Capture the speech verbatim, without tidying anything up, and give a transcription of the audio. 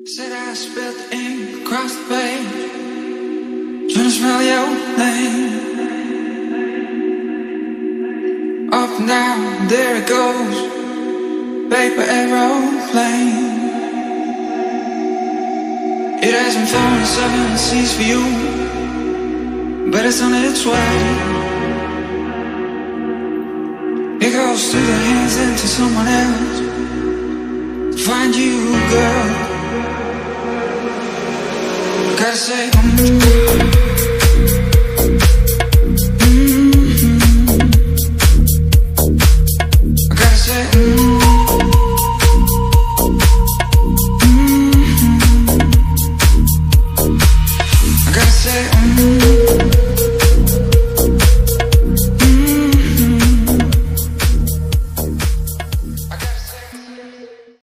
Said I spilled the ink across the page, trying to smell your name. Up and down, there it goes, paper aeroplane. It hasn't flown seven seas for you, but it's on its way. It goes through the hands into someone else to find you, girl. Gotta say, mm,